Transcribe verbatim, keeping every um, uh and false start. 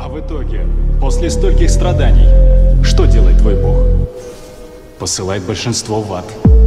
А в итоге, после стольких страданий, что делает твой бог? Посылает большинство в ад.